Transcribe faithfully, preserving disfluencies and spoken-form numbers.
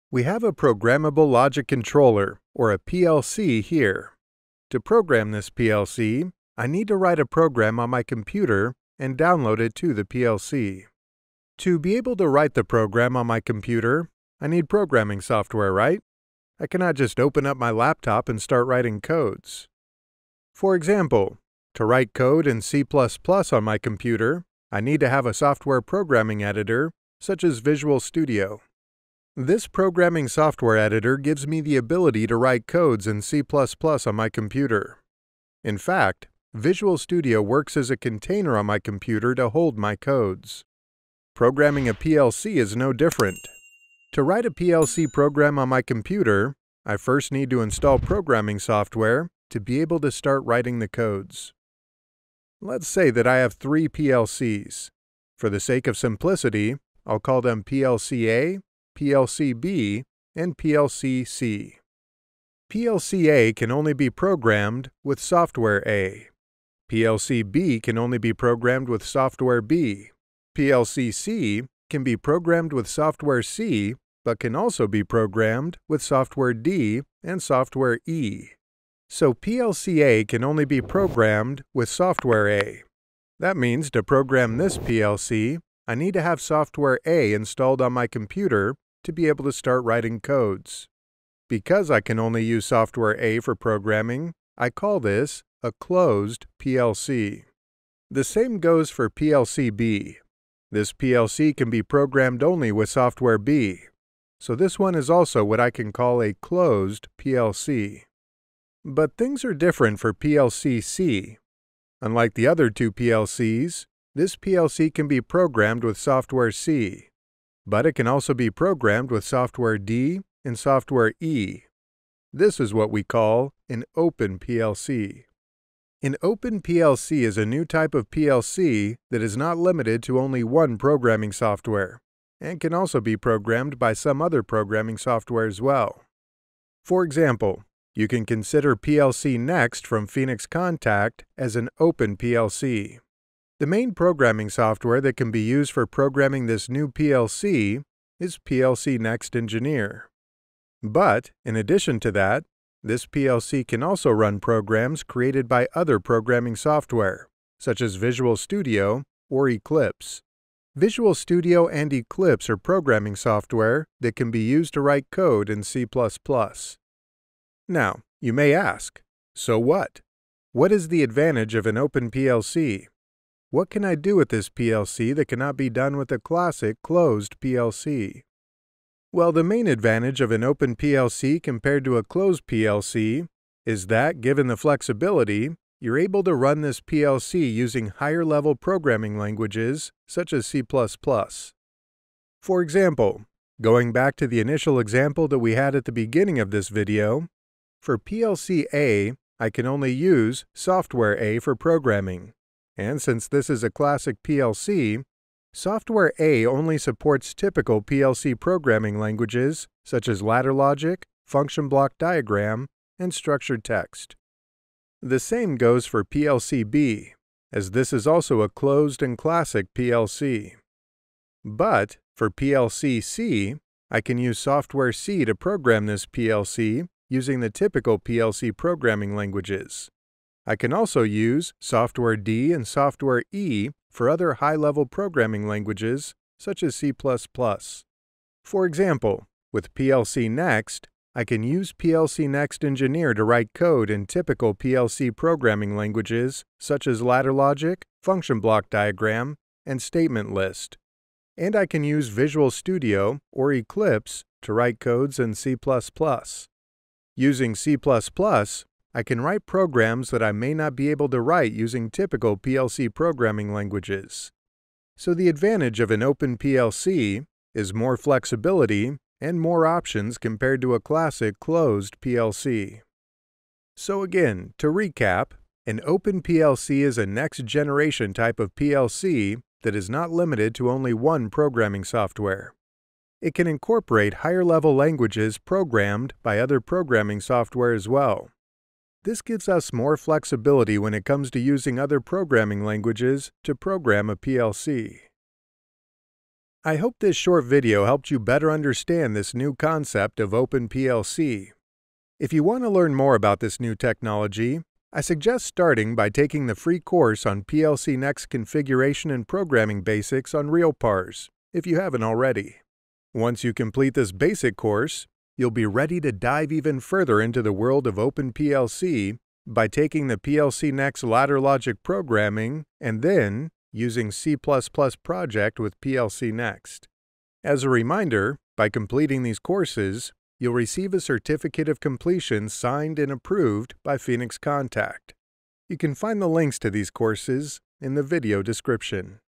We have a programmable logic controller, or a P L C, here. To program this P L C, I need to write a program on my computer and download it to the P L C. To be able to write the program on my computer, I need programming software, right? I cannot just open up my laptop and start writing codes. For example, to write code in C plus plus on my computer, I need to have a software programming editor, such as Visual Studio. This programming software editor gives me the ability to write codes in C plus plus on my computer. In fact, Visual Studio works as a container on my computer to hold my codes. Programming a P L C is no different. To write a P L C program on my computer, I first need to install programming software to be able to start writing the codes. Let's say that I have three P L Cs. For the sake of simplicity, I'll call them P L C A, P L C B, and P L C C. P L C A can only be programmed with software A. P L C B can only be programmed with software B. P L C C can be programmed with software C, but can also be programmed with software D and software E. So P L C A can only be programmed with software A. That means to program this P L C, I need to have software A installed on my computer to be able to start writing codes. Because I can only use software A for programming, I call this a closed P L C. The same goes for P L C B. This P L C can be programmed only with software B. So this one is also what I can call a closed P L C. But things are different for P L C C. Unlike the other two P L Cs, this P L C can be programmed with software C, but it can also be programmed with software D and software E. This is what we call an Open P L C. An Open P L C is a new type of P L C that is not limited to only one programming software, and can also be programmed by some other programming software as well. For example, you can consider P L C Next from Phoenix Contact as an Open P L C. The main programming software that can be used for programming this new P L C is P L C Next Engineer. But, in addition to that, this P L C can also run programs created by other programming software, such as Visual Studio or Eclipse. Visual Studio and Eclipse are programming software that can be used to write code in C plus plus. Now, you may ask, so what? What is the advantage of an Open P L C? What can I do with this P L C that cannot be done with a classic closed P L C? Well, the main advantage of an Open P L C compared to a closed P L C is that, given the flexibility, you're able to run this P L C using higher-level programming languages such as C plus plus. For example, going back to the initial example that we had at the beginning of this video, for P L C A, I can only use software A for programming. And since this is a classic P L C, software A only supports typical P L C programming languages such as ladder logic, function block diagram, and structured text. The same goes for P L C B, as this is also a closed and classic P L C. But for P L C C, I can use software C to program this P L C using the typical P L C programming languages. I can also use software D and software E for other high-level programming languages, such as C plus plus. For example, with P L C Next, I can use P L C Next Engineer to write code in typical P L C programming languages, such as ladder logic, function block diagram, and statement list. And I can use Visual Studio or Eclipse to write codes in C plus plus. Using C plus plus, I can write programs that I may not be able to write using typical P L C programming languages. So the advantage of an Open P L C is more flexibility and more options compared to a classic closed P L C. So again, to recap, an Open P L C is a next-generation type of P L C that is not limited to only one programming software. It can incorporate higher-level languages programmed by other programming software as well. This gives us more flexibility when it comes to using other programming languages to program a P L C. I hope this short video helped you better understand this new concept of Open P L C. If you want to learn more about this new technology, I suggest starting by taking the free course on P L C Next Configuration and Programming Basics on RealPars, if you haven't already. Once you complete this basic course, you'll be ready to dive even further into the world of Open P L C by taking the P L C Next Ladder Logic Programming and then using C plus plus Project with P L C Next. As a reminder, by completing these courses, you'll receive a certificate of completion signed and approved by Phoenix Contact. You can find the links to these courses in the video description.